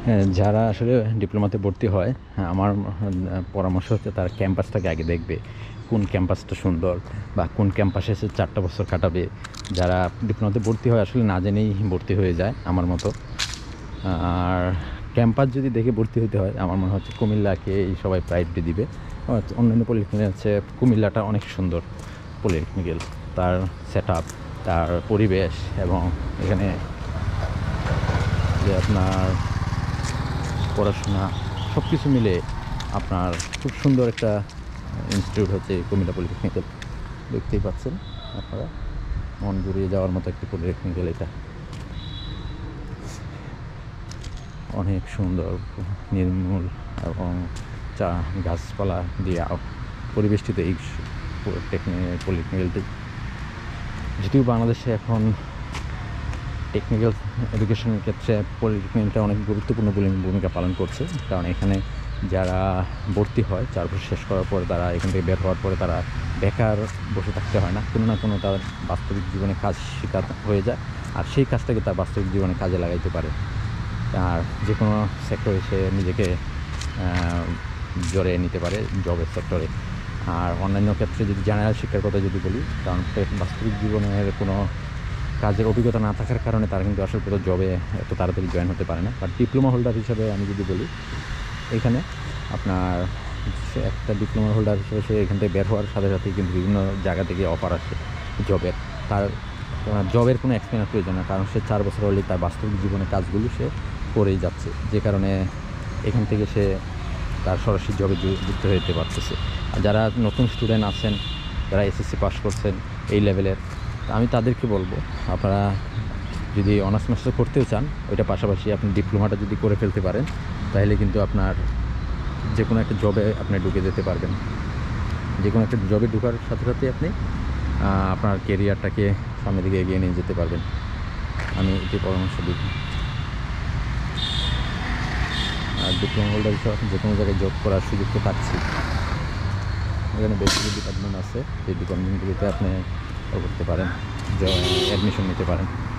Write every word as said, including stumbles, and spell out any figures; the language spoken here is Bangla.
হ্যাঁ, যারা আসলে ডিপ্লোমাতে ভর্তি হয়, হ্যাঁ, আমার পরামর্শ হচ্ছে তার ক্যাম্পাসটাকে আগে দেখবে, কোন ক্যাম্পাসটা সুন্দর বা কোন ক্যাম্পাসে সে চারটা বছর কাটাবে। যারা ডিপ্লোমাতে ভর্তি হয় আসলে না জেনেই ভর্তি হয়ে যায় আমার মতো। আর ক্যাম্পাস যদি দেখে ভর্তি হতে হয়, আমার মনে হচ্ছে কুমিল্লাকে এই সবাই প্রায়োরিটি দিবে। অন্যান্য পলিটেকনিক হচ্ছে, কুমিল্লাটা অনেক সুন্দর পলিটেকনিক্যাল, তার সেট আপ, তার পরিবেশ, এবং এখানে যে আপনার পড়াশোনা সব কিছু মিলে আপনার খুব সুন্দর একটা ইনস্টিটিউট হচ্ছে কুমিল্লা পলিটেকনিক্যাল। দেখতেই পাচ্ছেন আপনারা, মন জুড়িয়ে যাওয়ার মতো একটি পলিটেকনিক্যাল। এটা অনেক সুন্দর, নির্মূল এবং চা গাছপালা দিয়ে পরিবেষ্টিত এই পলিটেকনিক্যালটি। যদিও বাংলাদেশে এখন টেকনিক্যাল এডুকেশনের ক্ষেত্রে পলিটেকনিক্যালটা অনেক গুরুত্বপূর্ণ ভূমিকা পালন করছে, কারণ এখানে যারা ভর্তি হয় চার বছর শেষ করার পরে তারা এখান থেকে বের হওয়ার পরে তারা বেকার বসে থাকতে হয় না, কোনো না কোনো তার বাস্তবিক জীবনে কাজ শেখা হয়ে যায়, আর সেই কাজটাকে তার বাস্তবিক জীবনে কাজে লাগাইতে পারে। আর যে কোনো সেক্টরে সে নিজেকে জড়িয়ে নিতে পারে, জবের সেক্টরে। আর অন্যান্য ক্ষেত্রে যদি জেনারেল শিক্ষার কথা যদি বলি, কারণ বাস্তবিক জীবনের কোনো কাজের অভিজ্ঞতা না থাকার কারণে তারা কিন্তু আসলে পুরো জবে এত তাড়াতাড়ি জয়েন হতে পারে না। বাট ডিপ্লোমা হোল্ডার হিসাবে আমি যদি বলি, এখানে আপনার একটা ডিপ্লোমা হোল্ডার হিসেবে সে এখান থেকে বের হওয়ার সাথে সাথেই কিন্তু বিভিন্ন জায়গা থেকে অফার আসে জবের। তার জবের কোনো এক্সপিরিয়েন্স প্রয়োজন না, কারণ সে চার বছর হলেই তার বাস্তবিক জীবনে কাজগুলো সে করেই যাচ্ছে, যে কারণে এখান থেকে সে তার সরাসরি জবে যুক্ত হয়ে যেতে পারতেছে। আর যারা নতুন স্টুডেন্ট আছেন, যারা এসএসসি পাস করছেন এই লেভেলের, আমি তাদেরকে বলবো, আপনারা যদি অনার্স মাস্টার করতেও চান, ওইটা পাশাপাশি আপনি ডিপ্লোমাটা যদি করে ফেলতে পারেন, তাহলে কিন্তু আপনার যে কোনো একটা জবে আপনি ঢুকে যেতে পারবেন। যে কোনো একটা জবে ঢোকার সাথে সাথে আপনি আপনার কেরিয়ারটাকে সামনের দিকে এগিয়ে নিয়ে যেতে পারবেন। আমি এটি পরামর্শ দিই। আর ডিপ্লোমা হোল্ডার হিসেবে আপনি যে কোনো জায়গায় জব করার সুযোগ তো থাকছে। এখানে বেশ কিছু ডিপার্টমেন্ট আছে, এই ডিপার্টমেন্টগুলিতে আপনি করতে পারেন, অ্যাডমিশন নিতে পারেন।